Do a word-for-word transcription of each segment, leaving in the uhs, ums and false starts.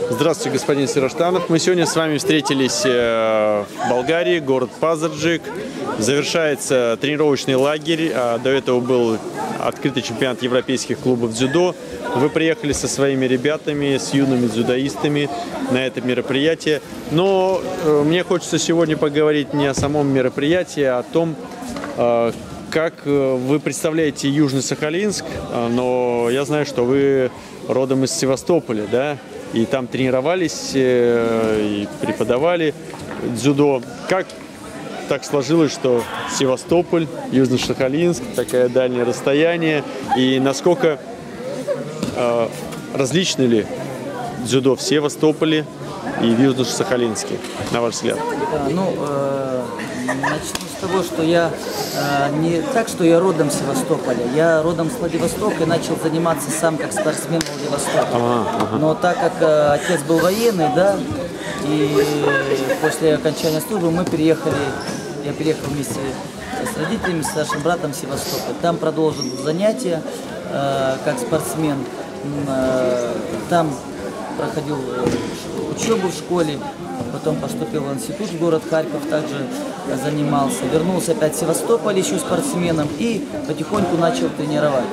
Здравствуйте, господин Сироштанов. Мы сегодня с вами встретились в Болгарии, город Пазарджик. Завершается тренировочный лагерь. До этого был открытый чемпионат европейских клубов дзюдо. Вы приехали со своими ребятами, с юными дзюдоистами на это мероприятие. Но мне хочется сегодня поговорить не о самом мероприятии, а о том, как вы представляете Южный Сахалинск. Но я знаю, что вы родом из Севастополя, да? И там тренировались и преподавали дзюдо. Как так сложилось, что Севастополь, Южно-Сахалинск, такое дальнее расстояние, и насколько э, различны ли дзюдо в Севастополе и в Южно-Сахалинске, на ваш взгляд? Ну, э, начну с того, что я э, не так, что я родом с Севастополя, я родом с Владивостока и начал заниматься сам как спортсмен в Владивостоке. Ага, ага. Но так как э, отец был военный, да, и после окончания службы мы переехали, я переехал вместе с родителями, с старшим братом в Севастополь. Там продолжил занятия э, как спортсмен, э, там проходил учебу в школе, потом поступил в институт в город Харьков, также занимался. Вернулся опять в Севастополь еще спортсменом и потихоньку начал тренировать.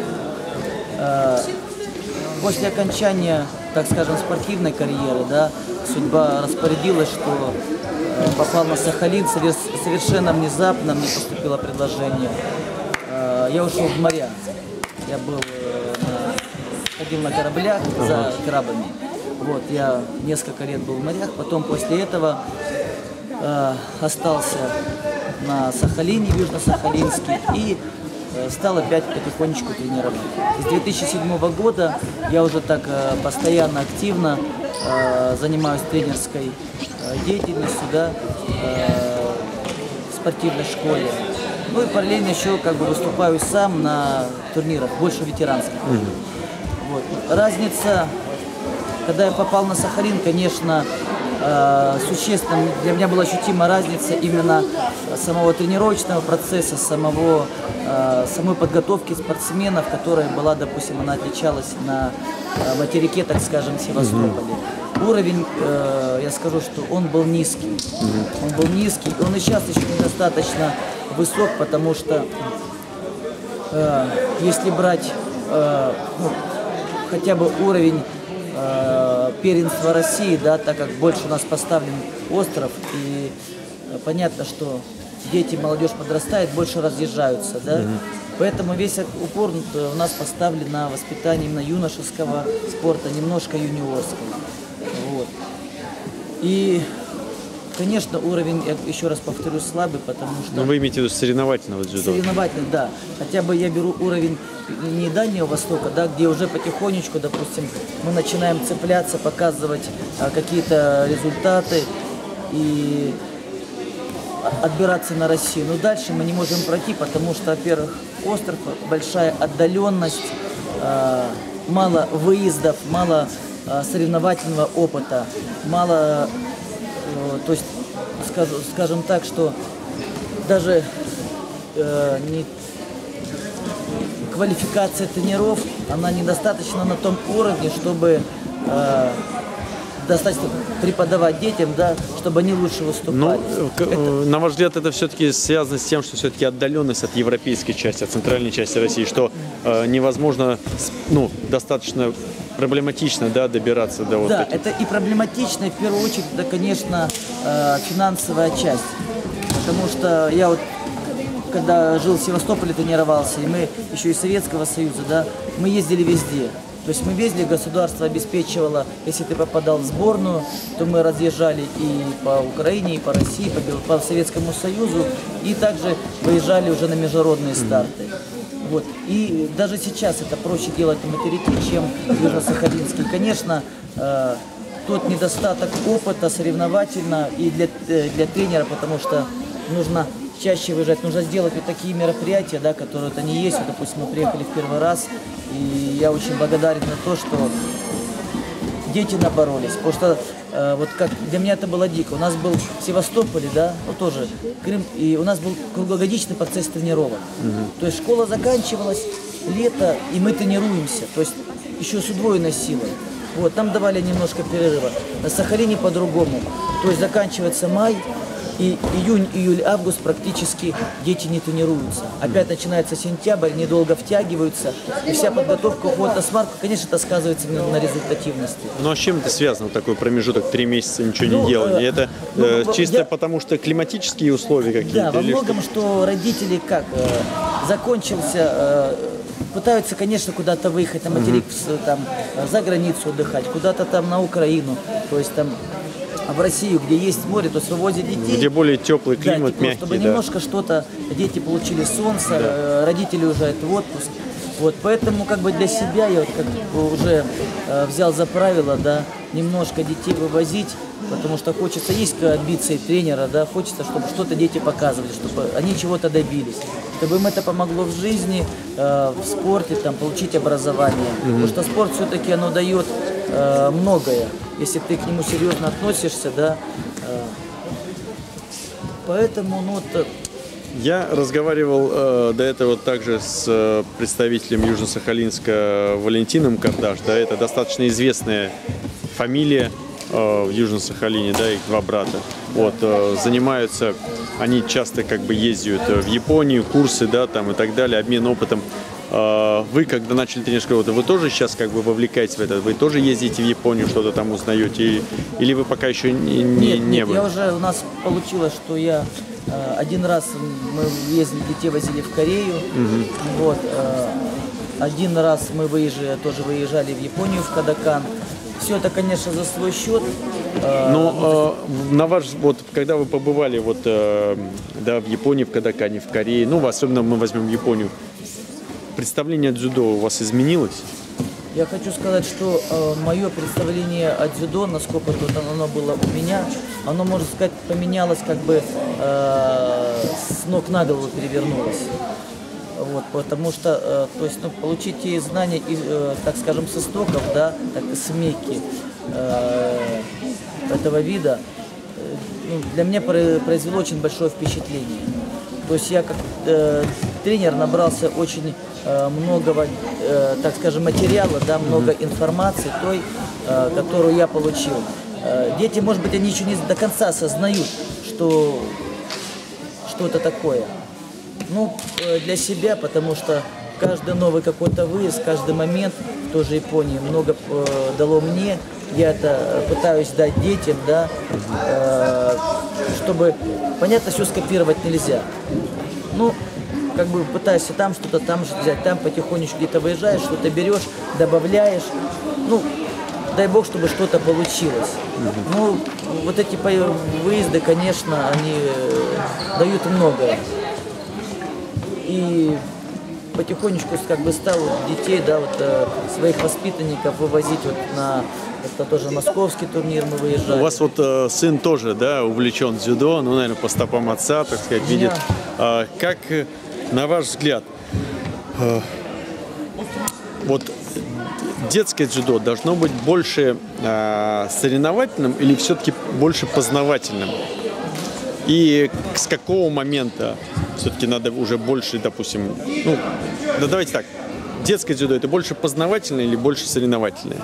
После окончания, так скажем, спортивной карьеры, да, судьба распорядилась, что попал на Сахалин, совершенно внезапно мне поступило предложение. Я ушел в моря. Я был, ходил на кораблях за крабами. Вот, я несколько лет был в морях, потом после этого э, остался на Сахалине, в Южно-Сахалинске, и э, стал опять потихонечку тренировать. С две тысячи седьмого года я уже так э, постоянно, активно э, занимаюсь тренерской э, деятельностью, да, э, в спортивной школе. Ну и параллельно еще как бы выступаю сам на турнирах, больше ветеранских. Mm-hmm. Вот. Разница... Когда я попал на Сахалин, конечно, э, существенно для меня была ощутима разница именно самого тренировочного процесса, самого, э, самой подготовки спортсменов, которая была, допустим, она отличалась на э, материке, так скажем, Севастополе. Mm-hmm. Уровень, э, я скажу, что он был низкий. Mm-hmm. Он был низкий, он и сейчас еще недостаточно высок, потому что э, если брать э, ну, хотя бы уровень первенства России, да, так как больше у нас поставлен остров, и понятно, что дети, молодежь подрастает, больше разъезжаются, да, mm-hmm. Поэтому весь упор у нас поставлен на воспитание именно юношеского спорта, немножко юниорского, вот. И, конечно, уровень, я еще раз повторю, слабый, потому что... Но вы имеете в виду соревновательного дзюдо? Соревновательный, да. Хотя бы я беру уровень не Дальнего Востока, да, где уже потихонечку, допустим, мы начинаем цепляться, показывать а, какие-то результаты и отбираться на Россию. Но дальше мы не можем пройти, потому что, во-первых, остров, большая отдаленность, а, мало выездов, мало а, соревновательного опыта, мало... То есть, скажу, скажем так, что даже э, не, квалификация тренеров, она недостаточно на том уровне, чтобы э, достаточно преподавать детям, да, чтобы они лучше выступали. Ну, это... На ваш взгляд, это все-таки связано с тем, что все-таки отдаленность от европейской части, от центральной части России, что э, невозможно, ну, достаточно... проблематично, да, добираться до вот Да, этих. это и проблематично, и в первую очередь, это, конечно, финансовая часть. Потому что я вот, когда жил в Севастополе, тренировался, и мы еще из Советского Союза, да, мы ездили везде. То есть мы ездили, государство обеспечивало, если ты попадал в сборную, то мы разъезжали и по Украине, и по России, по, по Советскому Союзу, и также выезжали уже на международные старты. Вот. И даже сейчас это проще делать на материке, чем в Южно-Сахалинске. Конечно, э, тот недостаток опыта соревновательно и для, э, для тренера, потому что нужно чаще выезжать, нужно сделать вот такие мероприятия, да, которые вот они есть. Вот, допустим, мы приехали в первый раз, и я очень благодарен за то, что дети наборолись, потому что э, вот как для меня это было дико. У нас был в Севастополе, да, ну тоже Крым, и у нас был круглогодичный процесс тренировок. Угу. То есть школа заканчивалась, лето, и мы тренируемся, то есть еще с удвоенной силой. Вот, там давали немножко перерыва. На Сахалине по-другому. То есть заканчивается май, и июнь, июль, август практически дети не тренируются. Опять начинается сентябрь, недолго втягиваются. И вся подготовка уходит на смарку, конечно, это сказывается на, на результативности. Ну а с чем это связано, такой промежуток, три месяца ничего Ну, не делали? э, Это ну, э, чисто я- потому, что климатические условия какие-то? Да, во или что? многом, что родители как, э, закончился, э, пытаются, конечно, куда-то выехать на материк, с- там, э, за границу отдыхать, куда-то там на Украину, то есть там в Россию, где есть море, то есть вывозят детей. Где более теплый Да, климат, тепло, мягкий, чтобы да. немножко что-то, дети получили солнце, э, родители уезжают в отпуск. Вот, поэтому как бы для себя я вот как бы уже э, взял за правило, да, немножко детей вывозить, потому что хочется, есть амбиции тренера, да, хочется, чтобы что-то дети показывали, чтобы они чего-то добились, чтобы им это помогло в жизни, э, в спорте, там, получить образование. Потому что спорт все-таки оно дает э, многое, если ты к нему серьезно относишься, да. Э, поэтому, ну, вот, Я разговаривал э, до этого также с э, представителем Южно-Сахалинска Валентином Кардаш, да, это достаточно известная фамилия э, в Южно-Сахалине, да, их два брата. Вот, э, занимаются, они часто как бы ездят в Японию, курсы, да, там и так далее, обмен опытом. Э, Вы, когда начали тренерскую работу, вы тоже сейчас как бы вовлекаетесь в это? Вы тоже ездите в Японию, что-то там узнаете? Или, или вы пока еще не, не, Нет, не нет, были? я уже, у нас получилось, что я э, один раз мы ездили, детей возили в Корею, вот, э, один раз мы выезжали, тоже выезжали в Японию, в Кодакан. Все это, конечно, за свой счет. Э, Но э, на ваш, вот, когда вы побывали вот, э, да, в Японии, в Кодакане, в Корее, ну, особенно мы возьмем Японию, представление о дзюдо у вас изменилось? Я хочу сказать, что э, мое представление о дзюдо, насколько тут оно было у меня, оно, можно сказать, поменялось, как бы э, с ног на голову перевернулось. Вот, потому что, э, то есть, ну, получить те знания, из, э, так скажем, с истоков, да, так и с мекки э, этого вида, э, ну, для меня про- произвело очень большое впечатление. То есть я как э, тренер набрался очень э, многого, э, так скажем, материала, да, много информации той, э, которую я получил. Э, дети, может быть, они еще не до конца осознают, что, что это такое. Ну, э, для себя, потому что каждый новый какой-то выезд, каждый момент в той же Японии много э, дало мне. Я это пытаюсь дать детям, да, э, чтобы, понятно, все скопировать нельзя. Ну, как бы пытаешься там что-то, там же взять, там потихонечку где-то выезжаешь, что-то берешь, добавляешь. Ну, дай бог, чтобы что-то получилось. Ну, вот эти по- выезды, конечно, они э, дают многое. И потихонечку как бы стал детей, да, вот э, своих воспитанников вывозить вот на, это тоже московский турнир мы выезжали. У вас вот э, сын тоже, да, увлечен дзюдо, ну, наверное, по стопам отца, так сказать, Меня- видит. А, как, э, на ваш взгляд, э, вот детское дзюдо должно быть больше э, соревновательным или все-таки больше познавательным? И с какого момента все-таки надо уже больше, допустим, ну, да давайте так, детское дзюдо это больше познавательное или больше соревновательное?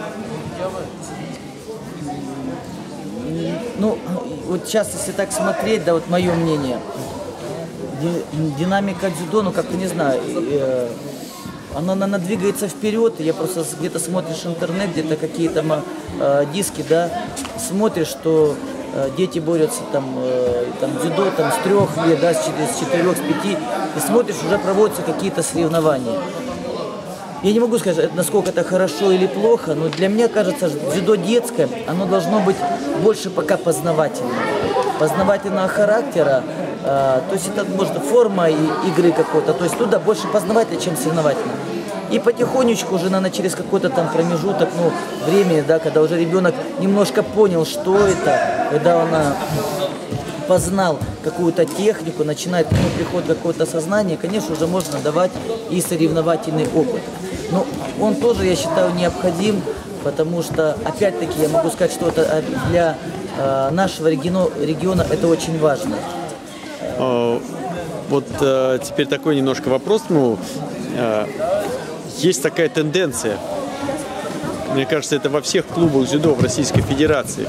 Ну, вот сейчас, если так смотреть, да, вот мое мнение, ди- динамика дзюдо, ну, как-то не знаю, э, она, она двигается вперед, я просто с- где-то смотришь интернет, где-то какие-то ма- э, диски, да, смотришь, что э, дети борются там, э, там дзюдо там, с трех лет, да, с четырех, с четырех, с пяти, и смотришь, уже проводятся какие-то соревнования. Я не могу сказать, насколько это хорошо или плохо, но для меня кажется, что дзюдо детское, оно должно быть больше пока познавательным. Познавательного характера, э, то есть это может форма и- игры какой-то, то есть туда больше познавательно, чем соревновательно. И потихонечку уже, наверное, через какой-то там промежуток, ну, времени, да, когда уже ребенок немножко понял, что это, когда он а, познал какую-то технику, начинает к нему приходит какое-то сознание, конечно, уже можно давать и соревновательный опыт. Но он тоже, я считаю, необходим, потому что, опять-таки, я могу сказать, что это для э, нашего региона, региона это очень важно. А, Вот э, теперь такой немножко вопрос. Ну, э, есть такая тенденция. мне кажется, это во всех клубах дзюдо в Российской Федерации,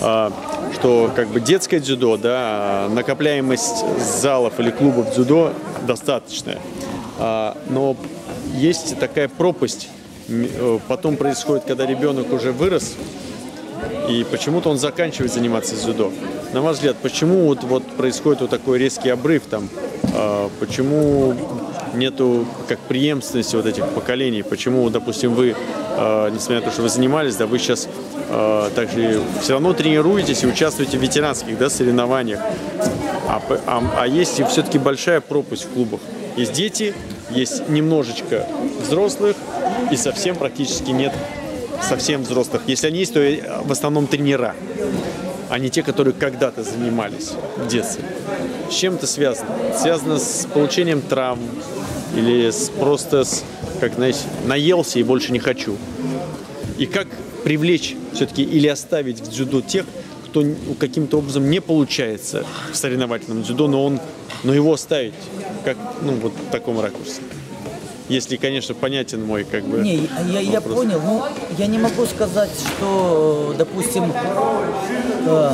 что как бы детское дзюдо, да, накопляемость залов или клубов дзюдо достаточная, но есть такая пропасть, потом происходит, когда ребенок уже вырос, и почему-то он заканчивает заниматься дзюдо. На ваш взгляд, почему вот, вот происходит вот такой резкий обрыв там? Э, почему нету как преемственности вот этих поколений? Почему, допустим, вы, э, несмотря на то, что вы занимались, да, вы сейчас э, также все равно тренируетесь и участвуете в ветеранских, да, соревнованиях, а, а, а есть все-таки большая пропасть в клубах. Есть дети, есть немножечко взрослых и совсем практически нет совсем взрослых. Если они есть, то в основном тренера, а не те, которые когда-то занимались в детстве. С чем это связано? Связано с получением травм или с, просто с, как, знаете, наелся и больше не хочу. И как привлечь все-таки или оставить в дзюдо тех, кто каким-то образом не получается в соревновательном дзюдо, но, он, но его оставить, как, ну, вот в таком ракурсе. Если, конечно, понятен мой, как бы, Не, я, я понял, ну, я не могу сказать, что, допустим, э,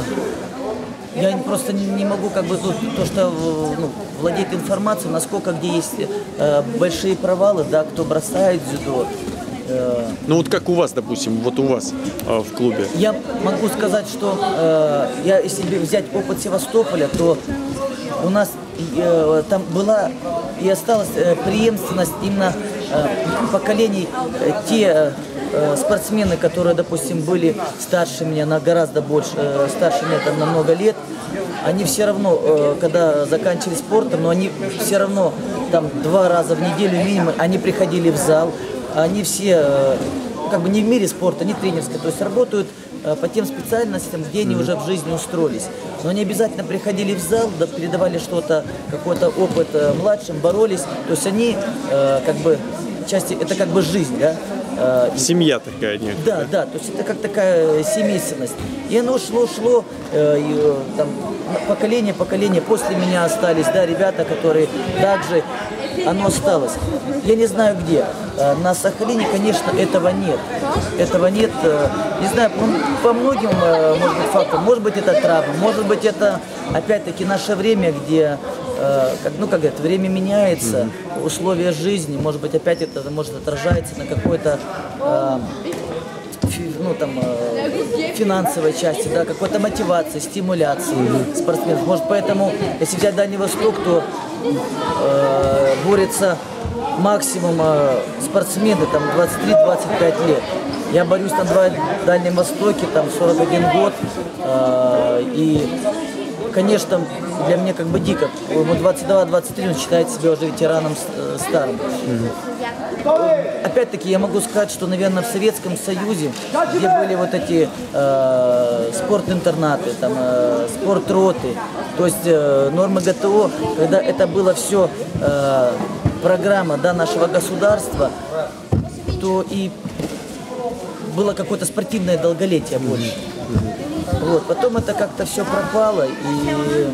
я просто не, не могу, как бы, тут, то, что, ну, владеть информацией, насколько где есть э, большие провалы, да, кто бросает дзюдо. Э, ну, вот как у вас, допустим, вот у вас э, в клубе. Я могу сказать, что, э, я, если взять опыт Севастополя, то у нас э, там была и осталась э, преемственность именно э, поколений, э, те э, спортсмены, которые, допустим, были старше меня на гораздо больше, э, старше меня там на много лет, они все равно, э, когда заканчивали спортом, но они все равно там два раза в неделю минимум, они приходили в зал, они все э, как бы не в мире спорта, не тренерской, то есть работают по тем специальностям, где они mm-hmm. уже в жизни устроились. Но они обязательно приходили в зал, да, передавали что-то, какой-то опыт э, младшим, боролись. То есть они э, как бы части, это как бы жизнь, да? Э, Семья такая некая. Да, да, то есть это как такая семейственность. И оно шло, шло, э, и, э, там, поколение, поколение, после меня остались, да, ребята, которые также, оно осталось. Я не знаю где. На Сахалине, конечно, этого нет. Этого нет, не знаю, по многим, может быть, фактам. Может быть, это травма, может быть, это, опять-таки, наше время, где, ну, как говорят, время меняется, mm-hmm. условия жизни, может быть, опять это может отражается на какой-то, ну, там, финансовой части, да, какой-то мотивации, стимуляции mm-hmm. спортсменов. Может, поэтому, если взять Дальний Восток, то э, борется максимум э, спортсмены там двадцать три — двадцать пять лет. Я борюсь там в Дальнем Востоке, там сорок один год. Э, и, конечно, для меня как бы дико. Ему двадцать два — двадцать три, он считает себя уже ветераном э, старым. Mm-hmm. Опять-таки я могу сказать, что, наверное, в Советском Союзе, где были вот эти э, спорт-интернаты, там, э, спорт-роты, то есть э, нормы ГТО, когда это было все э, программа, да, нашего государства, то и было какое-то спортивное долголетие больше. Mm-hmm. Вот. Потом это как-то все пропало, и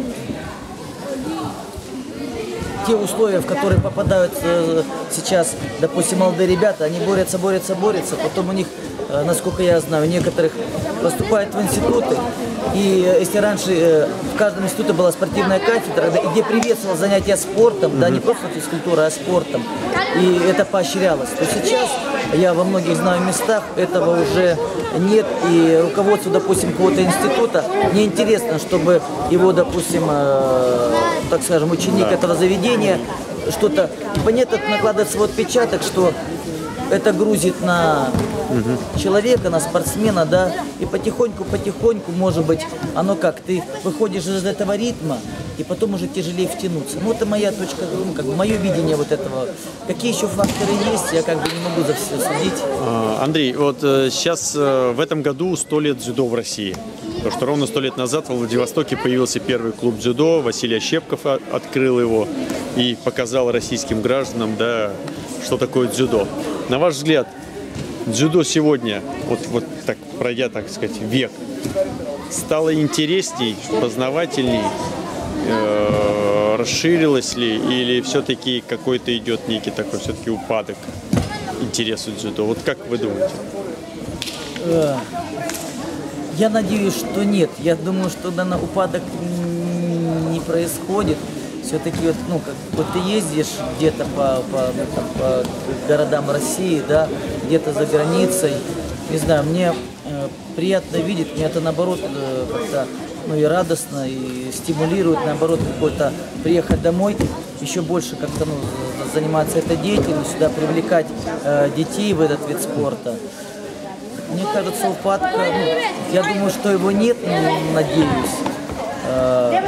те условия, в которые попадают э, сейчас, допустим, молодые ребята, они борются, борются, борются, потом у них, э, насколько я знаю, некоторых поступают в институты, и э, если раньше э, в каждом институте была спортивная кафедра, да, где приветствовалось занятие спортом, mm-hmm. да, не просто физкультурой, а спортом, и это поощрялось, то сейчас я во многих знаю местах, этого уже нет, и руководству, допустим, какого-то института неинтересно, чтобы его, допустим, э, так скажем, ученик да. этого заведения что-то, понятно, накладывает свой отпечаток, что это грузит на угу. человека, на спортсмена, да, и потихоньку-потихоньку, может быть, оно как, ты выходишь из этого ритма, и потом уже тяжелее втянуться. Ну, это моя точка, ну, как бы, мое видение вот этого. Какие еще факторы есть, я как бы не могу за все судить. Андрей, вот сейчас в этом году сто лет дзюдо в России. Потому что ровно сто лет назад во Владивостоке появился первый клуб дзюдо, Василий Ощепков открыл его и показал российским гражданам, да, что такое дзюдо. На ваш взгляд, дзюдо сегодня, вот, вот так, пройдя, так сказать, век, стало интересней, познавательней, э, расширилось ли, или все-таки какой-то идет некий такой все-таки упадок интересу дзюдо? Вот как вы думаете? Э, Я надеюсь, что нет. Я думаю, что данный упадок н- не происходит. Все-таки вот, ну, как вот ты ездишь где-то по, по, ну, там, по городам России, да, где-то за границей, не знаю, мне э, приятно видеть, мне это наоборот э, как-то, ну, и радостно, и стимулирует, наоборот, какой-то приехать домой, еще больше как-то, ну, заниматься этой деятельностью, да, привлекать э, детей в этот вид спорта. Мне кажется, упадка, ну, я думаю, что его нет, ну, надеюсь. Э,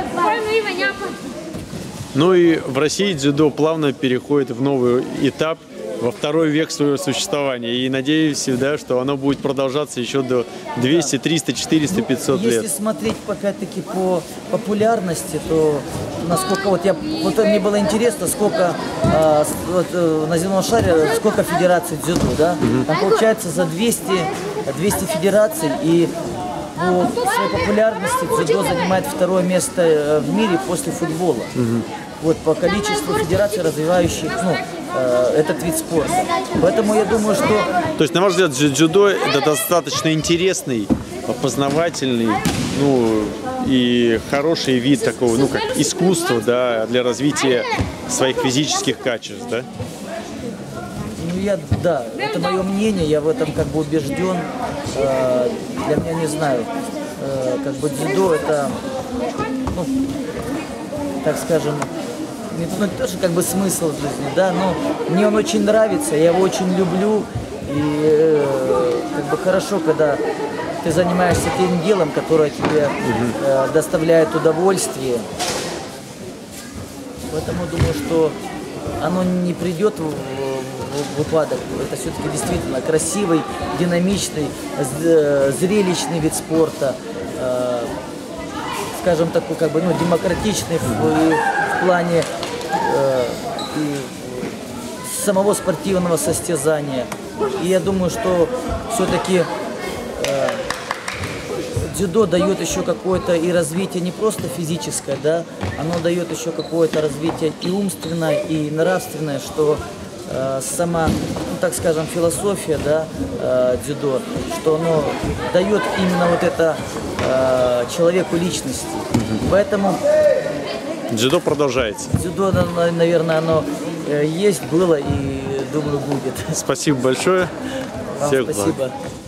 Ну и в России дзюдо плавно переходит в новый этап, во второй век своего существования. И надеюсь, да, что оно будет продолжаться еще до двухсот, трёхсот, четырёхсот, пятисот лет. Если смотреть, опять-таки, по популярности, то насколько, вот я, вот мне было интересно, сколько э, вот, э, на земном шаре, сколько федераций дзюдо, да? Там получается за двести, двести федераций, и по своей популярности дзюдо занимает второе место э, в мире после футбола. Вот по количеству федераций, развивающих, ну, э, этот вид спорта. Поэтому я думаю, что... То есть, на ваш взгляд, дзю- дзюдо это достаточно интересный, познавательный, ну и хороший вид такого, ну как искусство, да, для развития своих физических качеств, да? Ну, я, да, это мое мнение, я в этом как бы убежден. Э, для меня, не знаю, э, как бы дзюдо это, ну, так скажем, не, ну, тоже как бы смысл жизни, да, но мне он очень нравится, я его очень люблю, и э, как бы хорошо, когда ты занимаешься тем делом, которое тебе э, доставляет удовольствие. Поэтому думаю, что оно не придет в, в, в упадок. Это все-таки действительно красивый, динамичный, зрелищный вид спорта. Э, скажем, такой как бы, ну, демократичный в, в плане э, и самого спортивного состязания. И я думаю, что все-таки э, дзюдо дает еще какое-то и развитие не просто физическое, да, оно дает еще какое-то развитие и умственное, и нравственное, что э, сама, ну, так скажем, философия, да, э, дзюдо, что оно дает именно вот это э, человеку личности. Поэтому Дзюдо продолжается. дзюдо, наверное, оно э, есть, было и, думаю, будет. Спасибо большое. Вам Всех благ. спасибо.